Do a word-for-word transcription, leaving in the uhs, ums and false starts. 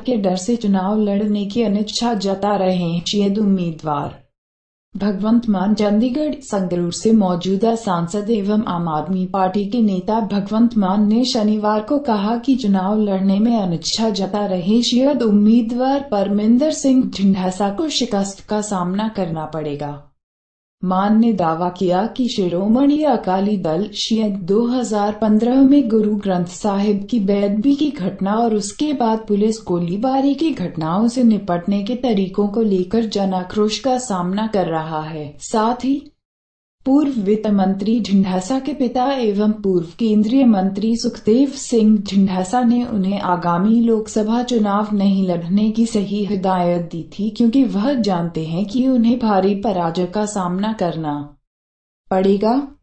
के डर से चुनाव लड़ने की अनिच्छा जता रहे हैं शहीद उम्मीदवार भगवंत मान। चंडीगढ़ संगरूर से मौजूदा सांसद एवं आम आदमी पार्टी के नेता भगवंत मान ने शनिवार को कहा कि चुनाव लड़ने में अनिच्छा जता रहे शहीद उम्मीदवार परमिंदर सिंह ढींढसा को शिकस्त का सामना करना पड़ेगा। मान ने दावा किया कि शिरोमणि अकाली दल शहीद दो हज़ार पंद्रह में गुरु ग्रंथ साहिब की बेअदबी की घटना और उसके बाद पुलिस गोलीबारी की घटनाओं से निपटने के तरीकों को लेकर जन आक्रोश का सामना कर रहा है। साथ ही पूर्व वित्त मंत्री ढींढसा के पिता एवं पूर्व केंद्रीय मंत्री सुखदेव सिंह ढींढसा ने उन्हें आगामी लोकसभा चुनाव नहीं लड़ने की सही हिदायत दी थी, क्योंकि वह जानते हैं कि उन्हें भारी पराजय का सामना करना पड़ेगा।